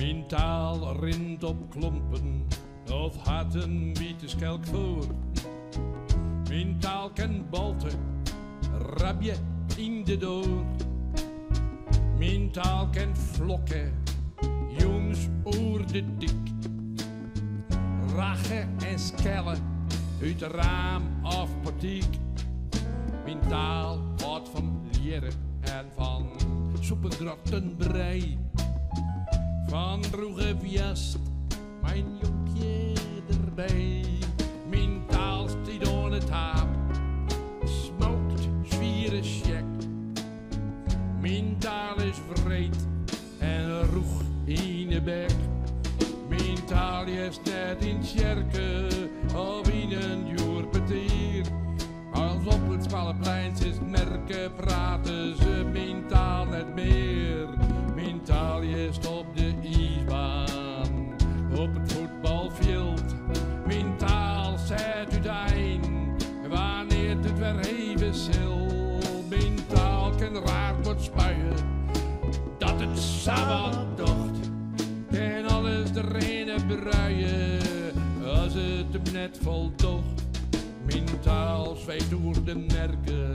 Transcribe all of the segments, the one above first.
Mijn taal rint op klompen of had een wieteskelk voor. Mijn taal kent balten, rabje in de door. Mijn taal kent vlokken, jongens oer de dik. Rachen en skellen uit de raam of portiek. Mijn taal houdt van leren en van soependrottenbrei. Van droege viast, mijn jonkje erbij. Mijn taal stiet aan het haap, smookt, zwieren, check. Mijn taal is vreed en roeg in de bek. Mijn taal is net in Tjerke of in een joerpetier. Als op het Spalleplein is merken, praten ze mijn taal net meer. Mijn taal is op de ijsbaan, op het voetbalveld. Mijn taal zet uiteen, wanneer het weer even zil. Mijn taal kan raar wordt spuien, dat het sabbat docht. En alles erin bruien, als het hem net voldocht. Mijn taal zweeft door de merken.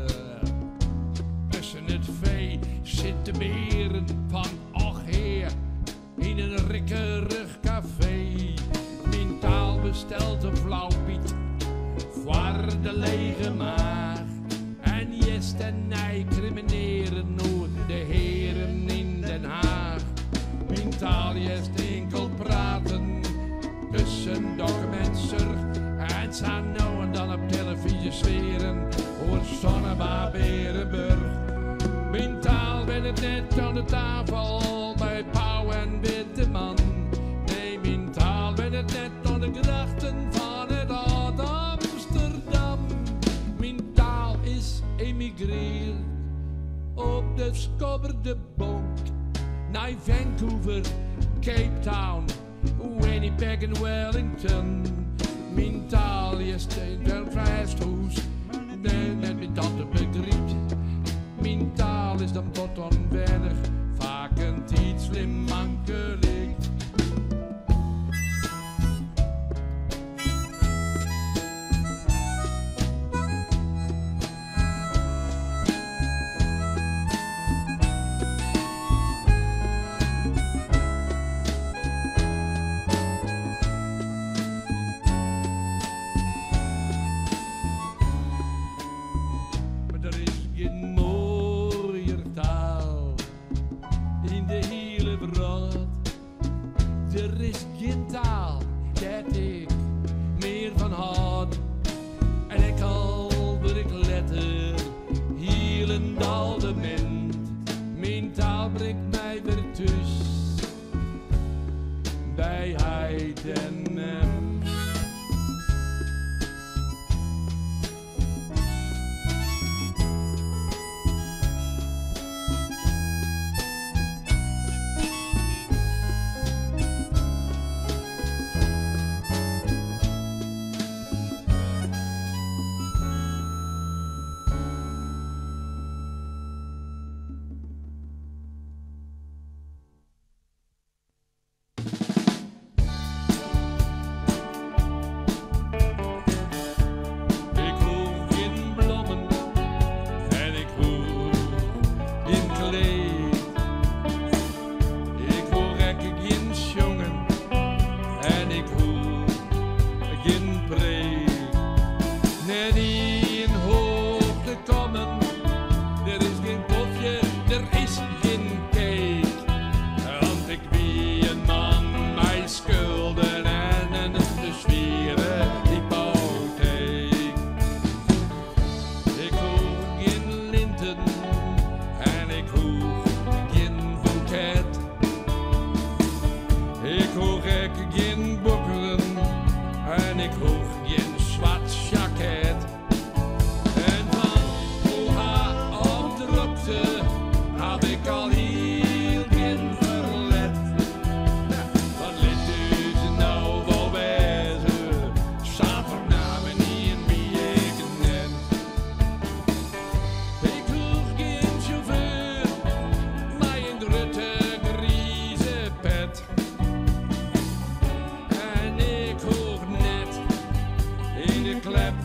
Tussen het vee zitten beren van och heer in een rikkerig café. Mijn taal bestelt een flauwpiet voor de lege maag. En yes en nee crimineren nu de heren in Den Haag. Mijn taal is enkel praten tussen documenten en zijn nou en dan op televisie zweren over Sonneba Berenburg. Mijn taal werd het net aan de tafel bij Pauw en Witteman. Nee, mijn taal werd het net aan de grachten van het oud Amsterdam. Mijn taal is emigreerd op de Skobberde bonk naar Vancouver, Cape Town, Winnipeg en Wellington. Mijn taal is wel vrijstoes, net met dat de begriep. Mijn taal is dan tot onwennig, vaak een iets slim mankelijk.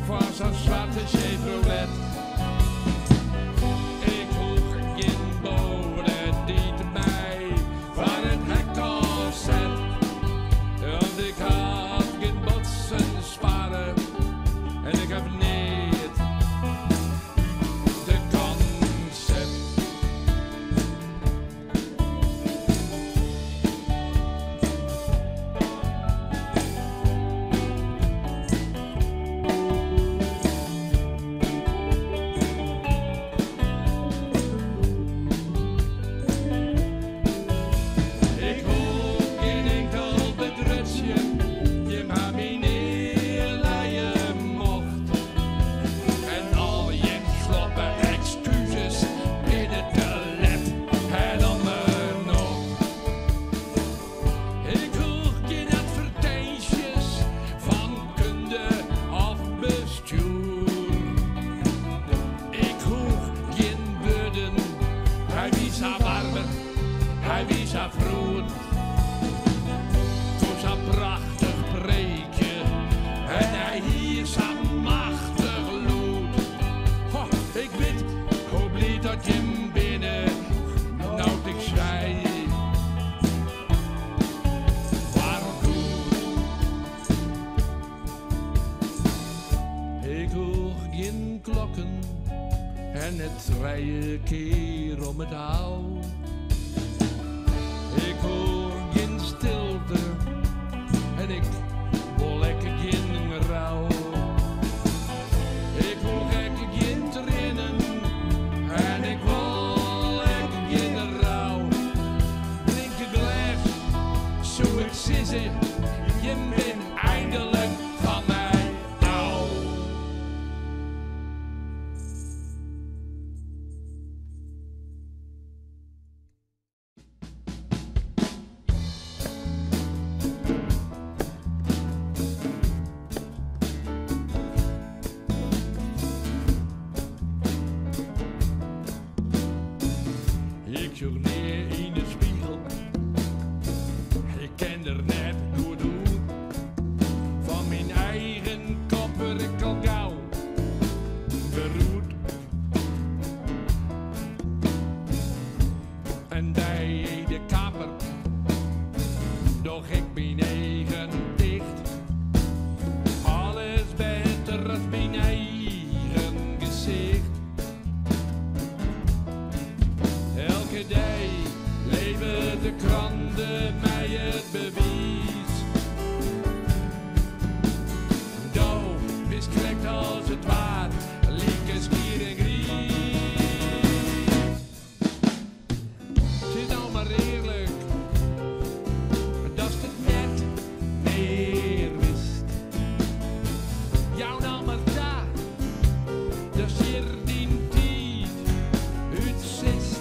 voor zo'n zwarte Chevrolet. Ik vroeg geen bode die te mij van het hek al zet. Want ik had geen botsen sparen en ik heb niet de concept. Ik hoef geen enkel bedrutje, je maar mij neerleggen mocht. En al je sloppe excuses binnen de let en ander nog. Ik hoef geen advertenties van kunde of bestuur. Ik hoef geen budden, hij wie zo warmer, hij wie zo vroeg. Voor zo'n prachtig preekje en hij hier zo'n machtig lood. Ho, ik weet hoe blij dat je hem binnen nou ik zei. Waarom goed? Ik hoor geen klokken en het rijden keer om het hout. Ik hoor geen stilte en ik wil lekker geen rouw. Ik hoor lekker geen tranen en ik wil lekker geen rouw. Drink een glas, zo ik sissen, je bent eindelijk van mij oud. Ik zoek neer in de spiegel, ik ken er net door de hoed. Van mijn eigen kop word ik al gauw beroerd. En bij de kapper, doch ik mijn eigen dicht. Alles beter als mijn eigen gezicht. Elke dag leven de kranten mij het bewijs. Doof is correct als het waar, lieke stier en gries. Zit nou maar eerlijk, dat is het net meer wist. Jou nou maar daar, dat is hier die tijd, het zist.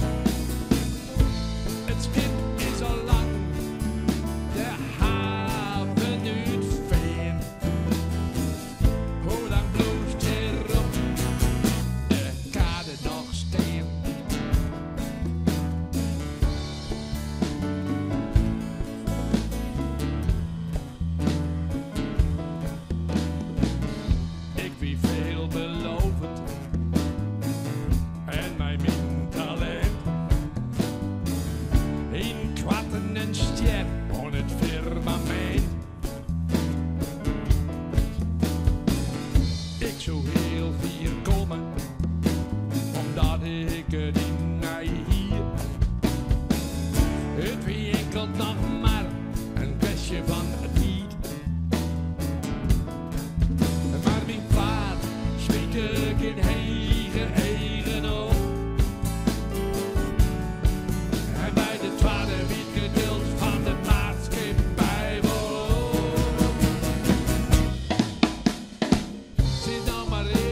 Het schip is al lang de haven uitveen. Hoe lang bloest erop de kade nog steen? Ik wie veelbelovend en mijn min talent. In kwatten en ster op het firmament. Ik zou heel vier komen, omdat ik het in mij hier. Het wie enkel nog maar een kwestie van tijd. Maar mijn vaart schiet ik in eigen op. En bij de tweede wiet geduld van de maatschappij wordt. Zit nou maar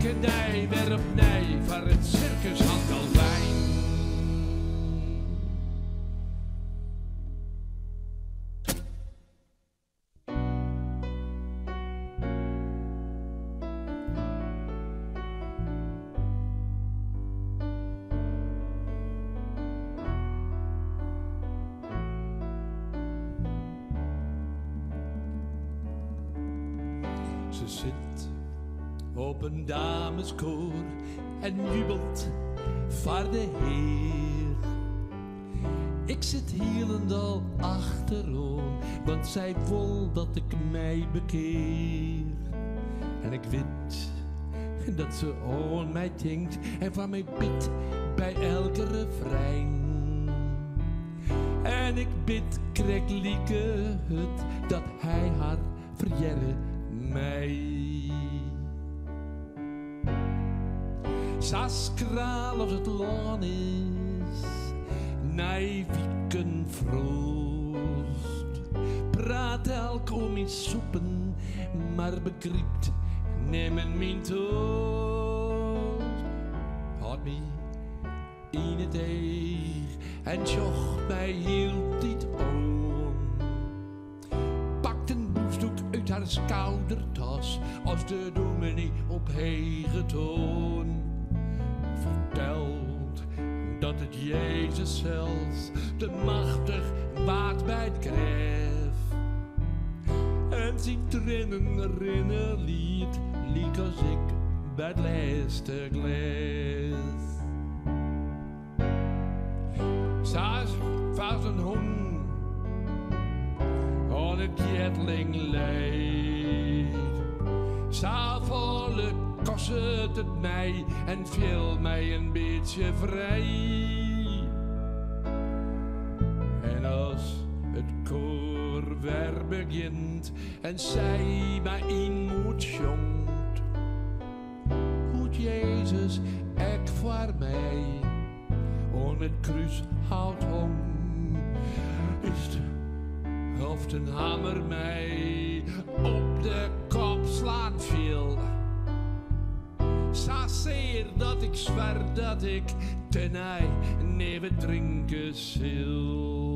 en nee, weer op nee, voor het circus Handelwijn. Ze zit op een dameskoor en jubelt voor de Heer. Ik zit hielendal achterom, want zij wil dat ik mij bekeer. En ik weet dat ze aan mij denkt en van mij bidt bij elke refrein. En ik bid kreeg lieke het dat hij haar verjere mij. Saskraal als het laan is, nee wieken froost. Praat elk om in soepen, maar begrijpt nemen mijn toast. Had me in het eeg en zocht mij hield dit om. Pakt een boefdoek uit haar schoudertas als de dominee op hege toon. Vertelt dat het Jezus zelfs te machtig waard bij het krijf. En zijn tranen rinnen liet, liek als ik bij het laatste glas. Zij vast een hond aan het jetling leed. Zij volle kostet het mij en viel mij een beetje vrij. En als het koor weer begint en zij mij in moed jongt, hoe Jezus ek voor mij aan het kruis houdt om, is de hoofd een hamer mij op de kop slaat viel. Zozeer dat ik zwaar dat ik tenij neven drinken zil.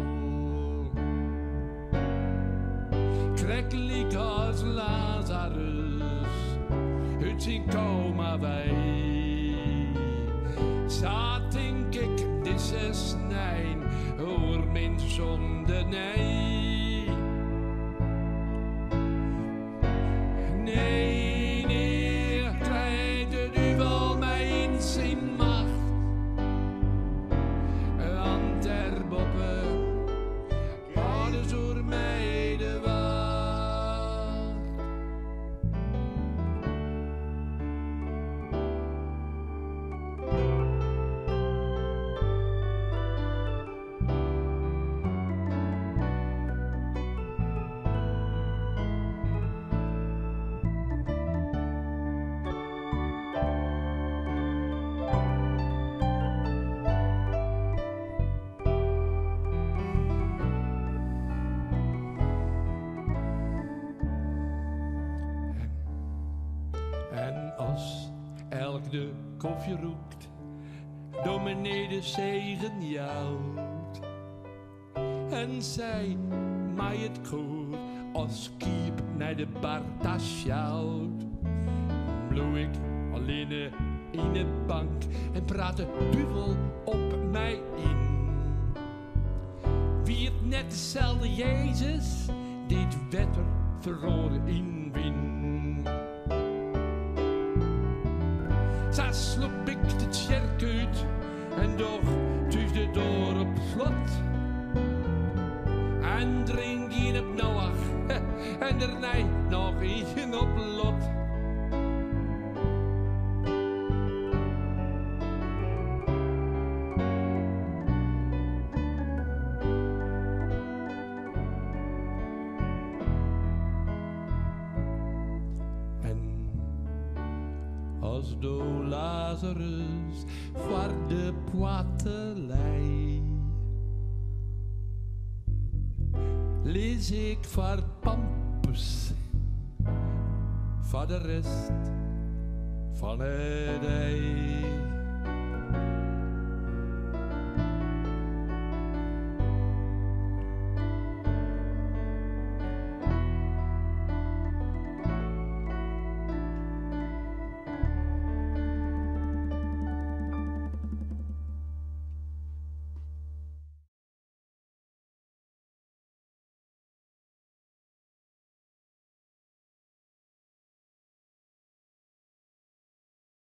Krekelijk als Lazarus uit zijn koma wij. Zo denk ik, dit is nijn, hoor mijn zonde nee. Nee, nee, krijgt de duivel mij in zijn macht. Want der boppen hadden door mij de wacht. En als elk de koffie roept, dominee de zegen jouwt. En zij mij het koor als kiep naar de Barta sjouwt. Bloei ik alleen in de bank en praat de duivel op mij in. Wie het net dezelfde Jezus, dit wetter verrode in win. Zo sloep ik de tjerk uit en doch tuisde door op slot. En drink je op Noach en daarna nog eentje op Lot. Als do Lazarus voor de poatelij. Lees ik voor Pampus, voor de rest van het ei.